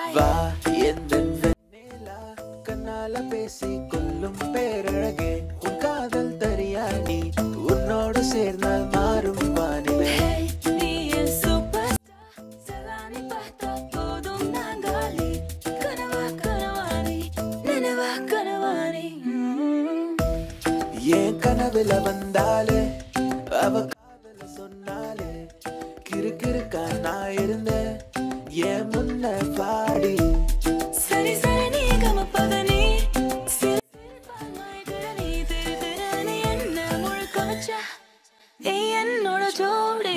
வா எந்தன் வெண்ணிலா கண்ணால பேசி கொல்லும் பேரழகே உன் காதல் தரியாடி உன்னோடு சேர்ந்தால் மாறும் வானிலை நீ என் சூப்பர் சலானி பார்த்தா போதும் நாங்காலி கனவா கனவானி நினைவா கனவானி என் கனவுல வந்தாலே அவ காதல சொன்னாலே கிறு கிறுக்கா நான் இருந்தேன் என் முன்ன பாடி சரி சரி நீ கமப்பகனி சிறுபான்மைகரணி திரு திரணி என்ன முழுக்க வச்சா என்னோட ஜோடி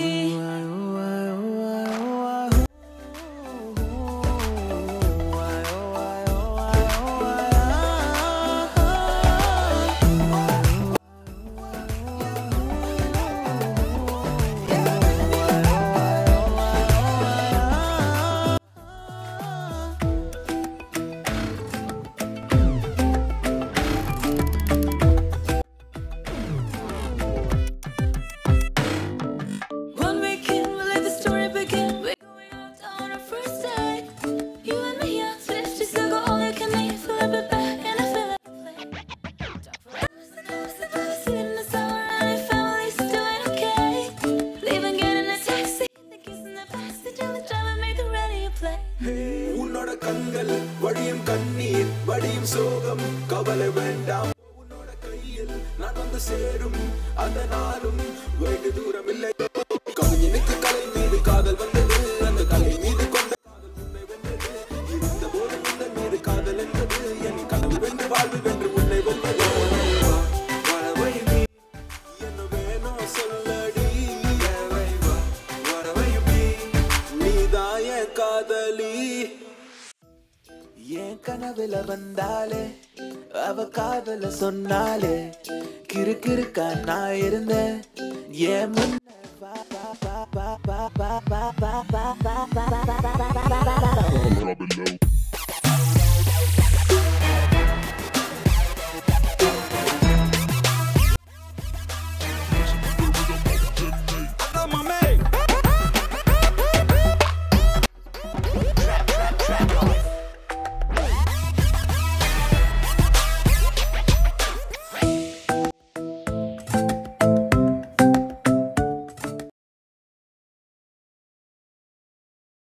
One weekend, we'll let the story begin. We're going out on our first date. You and me are fifty, still got all you can eat. Fill up it back and I feel like a play. Talk for hours and hours and hours. Sit in the summer and your family's doing okay. Leaving, getting a taxi. The kiss in the backseat and the driver made the radio play. உன்னோட கண்கள் வடியும் கண்ணீர் வடியும் சோகம் கவலை வேண்டாம் உன்னோட கையில் நான் வந்து சேரும் அந்த நாளும் வெகு தூரம் இல்லை கவிஞனுக்கு கலை மீது காதல் வந்தது அந்த கலை மீது கொண்ட காதல் உன்னை வென்றது இருந்த போது இந்த மீது காதல் என்பது என் கனவு வென்று வாழ்வு வென்று உன்னை வெல்வது வரவை நீ என்ன வேணும் சொல்லடி வரவையும் நீதாய காதலி என் கனவுல வந்தாலே அவ காதல சொன்னாலே கிறு கிறுக்கா நான் இருந்தேன் என் முன்ன Baba